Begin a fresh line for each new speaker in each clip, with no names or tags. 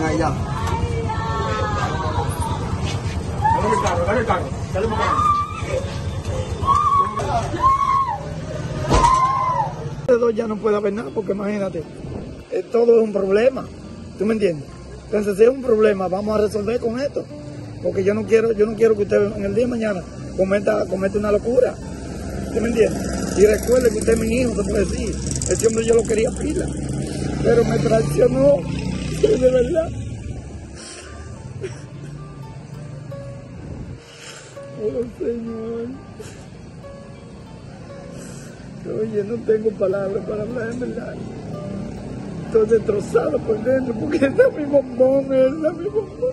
ahí ya. Dale el carro. Dale un poco. Ya no puede haber nada, porque imagínate, todo es un problema, ¿tú me entiendes? Entonces, si es un problema, vamos a resolver con esto, porque yo no quiero que usted en el día de mañana cometa una locura, ¿tú me entiendes? Y recuerde que usted es mi hijo, se puede decir, ese hombre yo lo quería pila, pero me traicionó, de verdad. Oh, Señor. Oye, no tengo palabras para hablar, en verdad. Estoy destrozado por dentro porque esa es mi bombón, esa es mi bombón.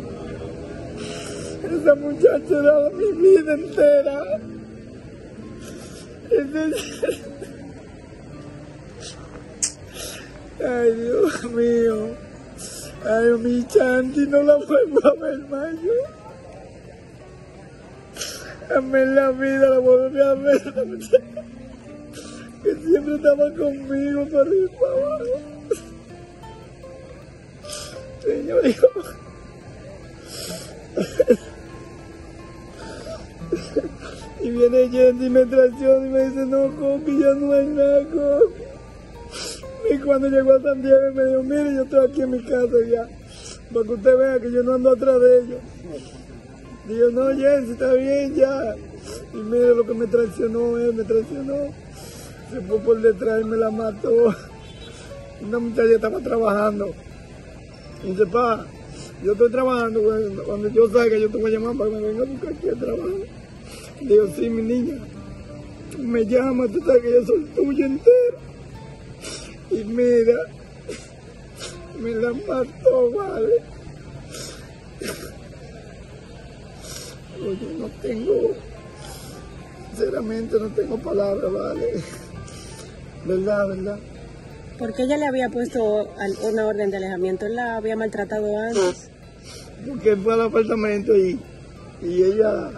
Esa muchacha ha dado mi vida entera. Ay, Dios mío. Ay, mi Chanti, no la vuelvo a ver más yo. Jamás en la vida la volví a ver, la muchacha. Que siempre estaba conmigo para arriba y para abajo. Señor, hijo. Y viene gente y me traiciona y me dice, no, Coqui, ya no hay nada, Coqui. Y cuando llegó a Santiago me dijo, mire, yo estoy aquí en mi casa ya, para que usted vea que yo no ando atrás de ellos. Digo, no, Jensi, está bien ya. Y mire lo que me traicionó, me traicionó. Se fue por detrás y me la mató. Una muchacha estaba trabajando. Y dice, pa, yo estoy trabajando, cuando yo salga yo te voy a llamar para que me venga a buscar aquí a trabajar. Digo, sí, mi niña. Me llama, tú sabes que yo soy tuya entera. Y mira, me la mató, vale. Oye, no tengo, sinceramente no tengo palabras, vale. ¿Verdad?
¿Por qué ella le había puesto una orden de alejamiento? ¿Él la había maltratado antes?
Porque fue al apartamento y ella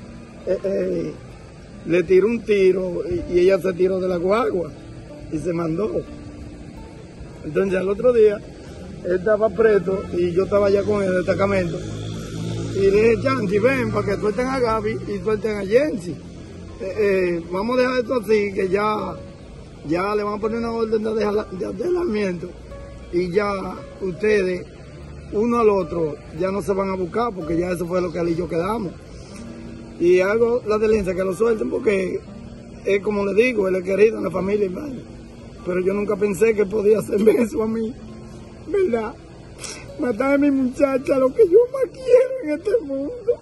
le tiró un tiro y ella se tiró de la guagua y se mandó. Entonces al otro día él estaba preso y yo estaba allá con el destacamento. Y le dije, Chanti, ven para que suelten a Gaby y suelten a Jensi. Vamos a dejar esto así, que ya le van a poner una orden de alejamiento. Y ya ustedes, uno al otro, ya no se van a buscar, porque ya eso fue lo que él y yo quedamos. Y hago la diligencia que lo suelten, porque es como le digo, él es querido en la familia, hermano. Pero yo nunca pensé que podía hacerme eso a mí, ¿verdad? Matar a mi muchacha, lo que yo más quiero en este mundo.